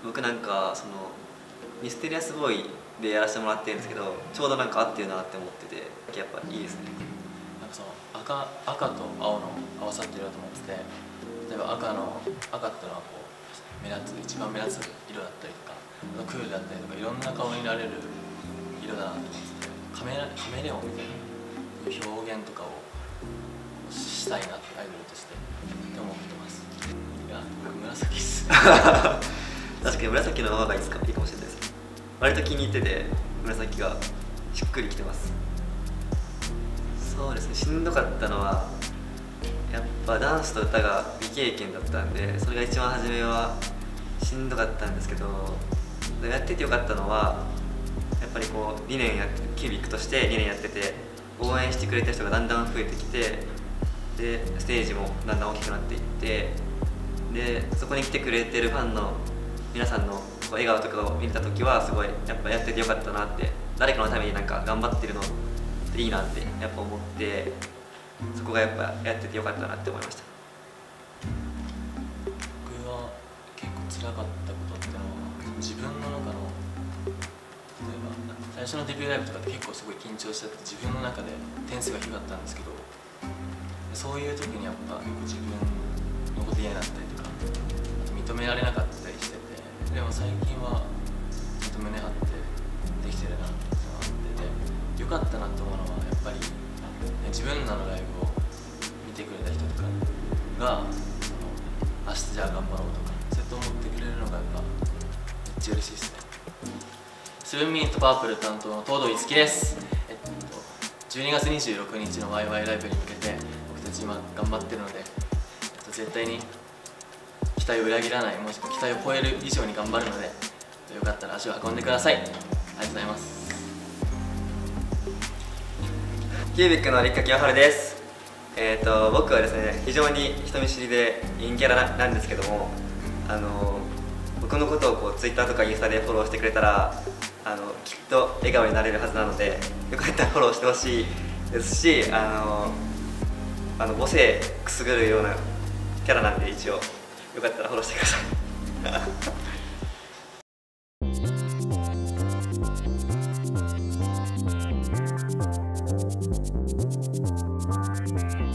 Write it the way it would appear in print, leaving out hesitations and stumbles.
僕なんかそのミステリアスボーイでやらせてもらってるんですけど、ちょうどなんか合ってるなって思ってて、やっぱいいですね。 なんかその赤と青の合わさってると思ってて、例えば赤っていうのはこう一番目立つ色だったりとか、クールだったりとかいろんな顔になれる色だなと思ってて、カメレオンみたいな表現とかをしたいなってアイドルとしてって思ってます。いや、僕紫っす。 確かに紫の方がいいかもしれないです。割と気に入ってて紫がしっくりきてます。そうですね、しんどかったのはやっぱダンスと歌が未経験だったんで、それが一番初めはしんどかったんですけど、やっててよかったのはやっぱりこうキュービックとして2年やってて、応援してくれた人がだんだん増えてきて、でステージもだんだん大きくなっていって、でそこに来てくれてるファンの皆さんの笑顔とかを見れた時はすごいやっぱやっててよかったなって、誰かのためになんか頑張ってるのっていいなってやっぱ思って、そこがやっぱやっててよかったなって思いました。 僕は結構辛かったことってのは、自分の中の例えば最初のデビューライブとかって結構すごい緊張しちゃって、自分の中で点数が低かったんですけど、そういう時にやっぱよく自分のこと嫌になったりとか、あと認められなかったりしてて、でも最近はちょっと胸張ってできてるなっていうのがあってて、よかったなと思うのはやっぱり、自分らのライブを見てくれた人とかが明日じゃあ頑張ろうとかそうやって思ってくれるのがやっぱめっちゃ嬉しいですね。セブンミニットパープル担当の東堂樹です。12月26日のワイワイライブに向けて僕たち今頑張ってるので、絶対に期待を裏切らない、もしくは期待を超える以上に頑張るので、よかったら足を運んでください。ありがとうございます。 キュービックの立花清春です。僕はですね、非常に人見知りで陰キャラなんですけども、僕のことをこう Twitter とかインスタでフォローしてくれたらきっと笑顔になれるはずなので、よかったらフォローしてほしいですし、母性くすぐるようなキャラなんで、一応よかったらフォローしてください。